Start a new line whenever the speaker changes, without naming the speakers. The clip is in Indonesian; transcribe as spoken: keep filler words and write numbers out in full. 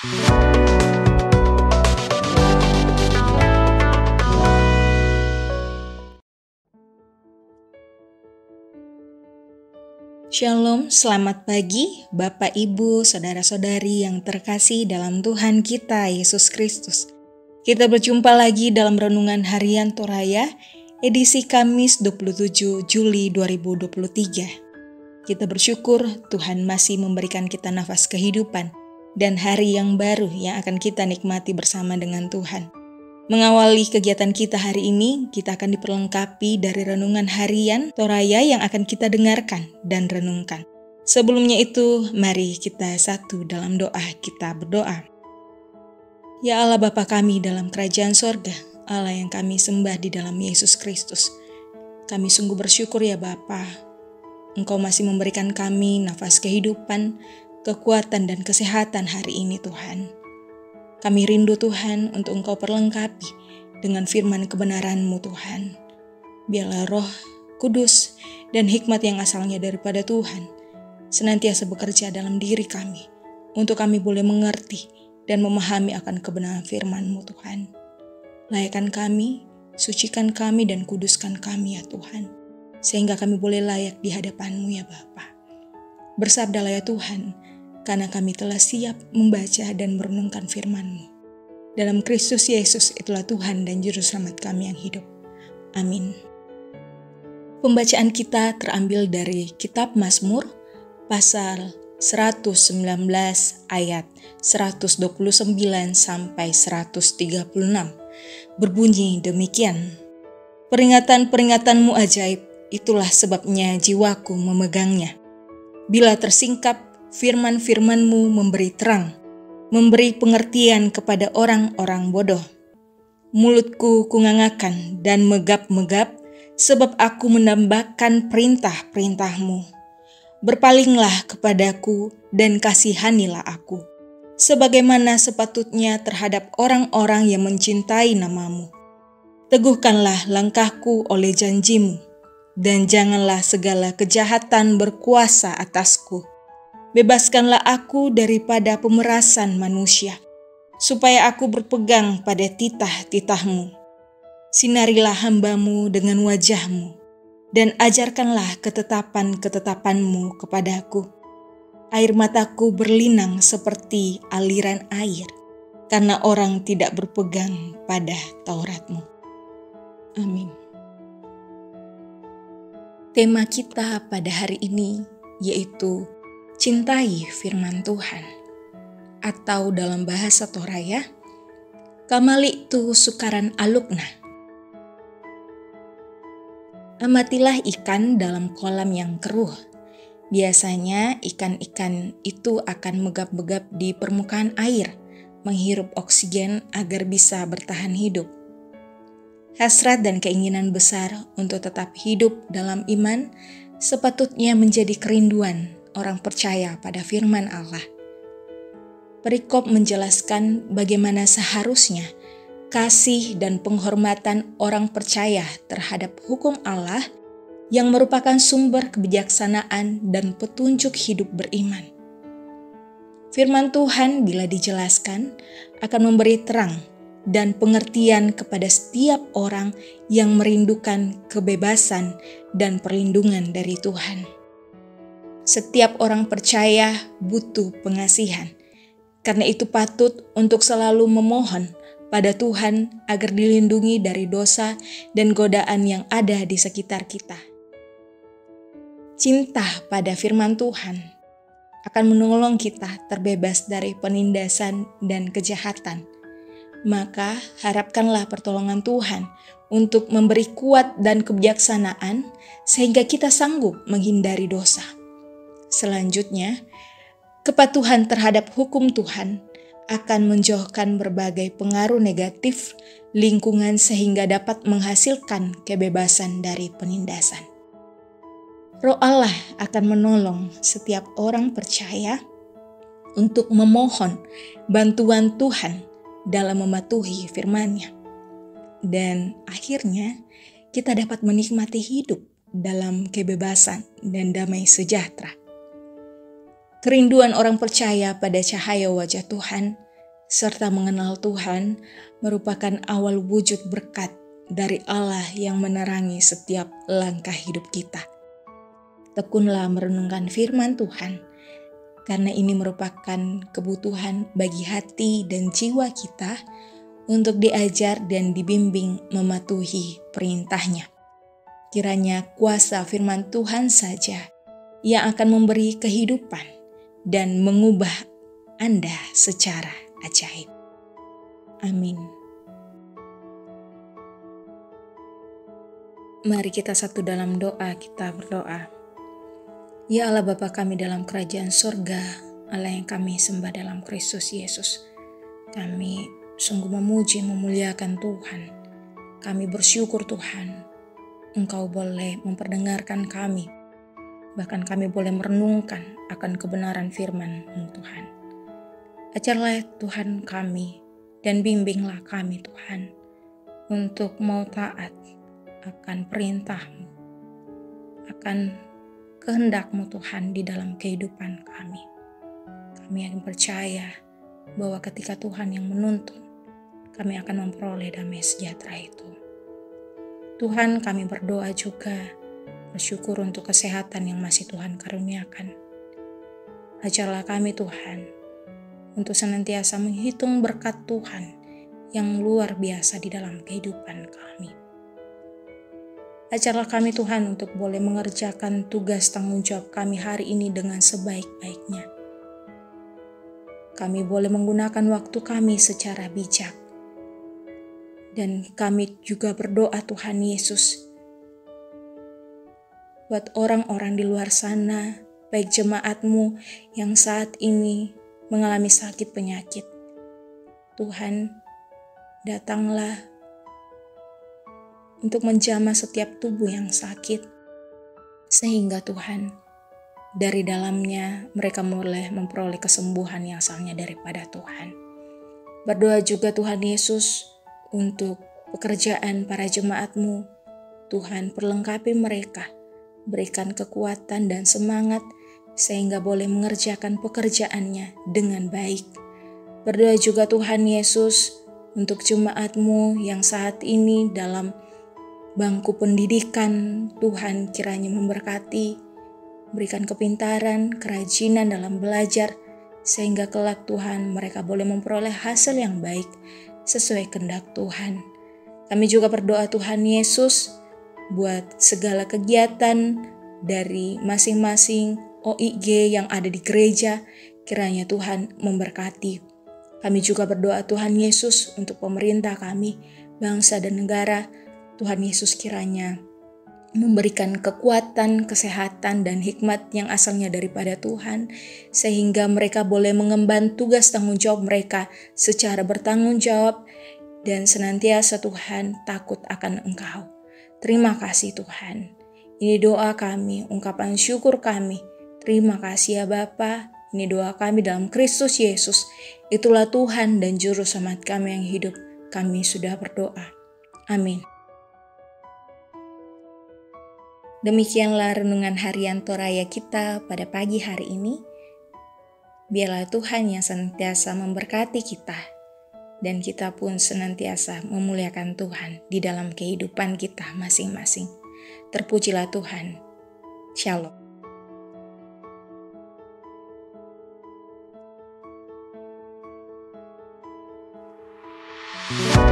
Shalom, selamat pagi Bapak, Ibu, Saudara-saudari yang terkasih dalam Tuhan kita Yesus Kristus. Kita berjumpa lagi dalam Renungan Harian Toraya, edisi Kamis dua puluh tujuh Juli dua ribu dua puluh tiga. Kita bersyukur Tuhan masih memberikan kita nafas kehidupan dan hari yang baru yang akan kita nikmati bersama dengan Tuhan. Mengawali kegiatan kita hari ini, kita akan diperlengkapi dari renungan harian Toraya yang akan kita dengarkan dan renungkan. Sebelumnya itu, mari kita satu dalam doa, kita berdoa. Ya Allah Bapa kami dalam kerajaan sorga, Allah yang kami sembah di dalam Yesus Kristus. Kami sungguh bersyukur ya Bapa, Engkau masih memberikan kami nafas kehidupan, kekuatan dan kesehatan hari ini Tuhan. Kami rindu Tuhan untuk Engkau perlengkapi dengan firman kebenaran-Mu Tuhan. Biarlah Roh Kudus dan hikmat yang asalnya daripada Tuhan senantiasa bekerja dalam diri kami untuk kami boleh mengerti dan memahami akan kebenaran firman-Mu Tuhan. Layakkan kami, sucikan kami dan kuduskan kami ya Tuhan, sehingga kami boleh layak di hadapan-Mu ya Bapa. Bersabdalah ya Tuhan, karena kami telah siap membaca dan merenungkan firman-Mu. Dalam Kristus Yesus itulah Tuhan dan Juru Selamat kami yang hidup. Amin. Pembacaan kita terambil dari Kitab Mazmur, pasal seratus sembilan belas ayat seratus dua puluh sembilan sampai seratus tiga puluh enam. Berbunyi demikian. Peringatan-peringatan-Mu ajaib, itulah sebabnya jiwaku memegangnya. Bila tersingkap, firman-firman-Mu memberi terang, memberi pengertian kepada orang-orang bodoh. Mulutku kungangakan dan megap-megap, sebab aku menambahkan perintah-perintah-Mu. Berpalinglah kepadaku dan kasihanilah aku, sebagaimana sepatutnya terhadap orang-orang yang mencintai nama-Mu. Teguhkanlah langkahku oleh janji-Mu, dan janganlah segala kejahatan berkuasa atasku. Bebaskanlah aku daripada pemerasan manusia, supaya aku berpegang pada titah-titah-Mu. Sinarilah hamba-Mu dengan wajah-Mu, dan ajarkanlah ketetapan-ketetapan-Mu kepadaku. Air mataku berlinang seperti aliran air, karena orang tidak berpegang pada Taurat-Mu. Amin. Tema kita pada hari ini yaitu cintai firman Tuhan, atau dalam bahasa Toraya, kamali tu sukaran alukna. Amatilah ikan dalam kolam yang keruh. Biasanya ikan-ikan itu akan megap-megap di permukaan air, menghirup oksigen agar bisa bertahan hidup. Hasrat dan keinginan besar untuk tetap hidup dalam iman sepatutnya menjadi kerinduan orang percaya pada firman Allah. Perikop menjelaskan bagaimana seharusnya kasih dan penghormatan orang percaya terhadap hukum Allah yang merupakan sumber kebijaksanaan dan petunjuk hidup beriman. Firman Tuhan bila dijelaskan akan memberi terang dan pengertian kepada setiap orang yang merindukan kebebasan dan perlindungan dari Tuhan. Setiap orang percaya butuh pengasihan. Karena itu patut untuk selalu memohon pada Tuhan agar dilindungi dari dosa dan godaan yang ada di sekitar kita. Cinta pada firman Tuhan akan menolong kita terbebas dari penindasan dan kejahatan. Maka harapkanlah pertolongan Tuhan untuk memberi kuat dan kebijaksanaan sehingga kita sanggup menghindari dosa. Selanjutnya, kepatuhan terhadap hukum Tuhan akan menjauhkan berbagai pengaruh negatif lingkungan sehingga dapat menghasilkan kebebasan dari penindasan. Roh Allah akan menolong setiap orang percaya untuk memohon bantuan Tuhan dalam mematuhi firman-Nya. Dan akhirnya kita dapat menikmati hidup dalam kebebasan dan damai sejahtera. Kerinduan orang percaya pada cahaya wajah Tuhan serta mengenal Tuhan merupakan awal wujud berkat dari Allah yang menerangi setiap langkah hidup kita. Tekunlah merenungkan firman Tuhan, karena ini merupakan kebutuhan bagi hati dan jiwa kita untuk diajar dan dibimbing mematuhi perintahnya. Kiranya kuasa firman Tuhan saja yang akan memberi kehidupan dan mengubah Anda secara ajaib. Amin. Mari kita satu dalam doa, kita berdoa. Ya Allah Bapa kami dalam kerajaan sorga, Allah yang kami sembah dalam Kristus Yesus. Kami sungguh memuji, memuliakan Tuhan. Kami bersyukur Tuhan, Engkau boleh memperdengarkan kami. Bahkan kami boleh merenungkan akan kebenaran firman-Mu Tuhan. Ajarlah Tuhan kami dan bimbinglah kami Tuhan untuk mau taat akan perintah-Mu, akan kehendak-Mu Tuhan di dalam kehidupan kami. Kami yang percaya bahwa ketika Tuhan yang menuntun, kami akan memperoleh damai sejahtera itu. Tuhan, kami berdoa juga, bersyukur untuk kesehatan yang masih Tuhan karuniakan. Ajarlah kami Tuhan, untuk senantiasa menghitung berkat Tuhan yang luar biasa di dalam kehidupan kami. Ajarlah kami Tuhan untuk boleh mengerjakan tugas tanggung jawab kami hari ini dengan sebaik-baiknya. Kami boleh menggunakan waktu kami secara bijak. Dan kami juga berdoa Tuhan Yesus, buat orang-orang di luar sana, baik jemaat-Mu yang saat ini mengalami sakit penyakit. Tuhan, datanglah untuk menjamah setiap tubuh yang sakit, sehingga Tuhan, dari dalamnya mereka boleh memperoleh kesembuhan yang asalnya daripada Tuhan. Berdoa juga Tuhan Yesus untuk pekerjaan para jemaat-Mu. Tuhan, perlengkapi mereka, berikan kekuatan dan semangat sehingga boleh mengerjakan pekerjaannya dengan baik. Berdoa juga Tuhan Yesus untuk jemaat-Mu yang saat ini dalam bangku pendidikan. Tuhan kiranya memberkati, berikan kepintaran, kerajinan dalam belajar, sehingga kelak Tuhan mereka boleh memperoleh hasil yang baik sesuai kehendak Tuhan. Kami juga berdoa Tuhan Yesus buat segala kegiatan dari masing-masing O I G yang ada di gereja, kiranya Tuhan memberkati. Kami juga berdoa Tuhan Yesus untuk pemerintah kami, bangsa dan negara. Tuhan Yesus kiranya memberikan kekuatan, kesehatan, dan hikmat yang asalnya daripada Tuhan, sehingga mereka boleh mengemban tugas tanggung jawab mereka secara bertanggung jawab dan senantiasa Tuhan takut akan Engkau. Terima kasih Tuhan. Ini doa kami, ungkapan syukur kami. Terima kasih ya Bapa. Ini doa kami dalam Kristus Yesus. Itulah Tuhan dan Juru Selamat kami yang hidup. Kami sudah berdoa. Amin. Demikianlah renungan harian Toraya kita pada pagi hari ini. Biarlah Tuhan yang senantiasa memberkati kita, dan kita pun senantiasa memuliakan Tuhan di dalam kehidupan kita masing-masing. Terpujilah Tuhan. Shalom. Thank you.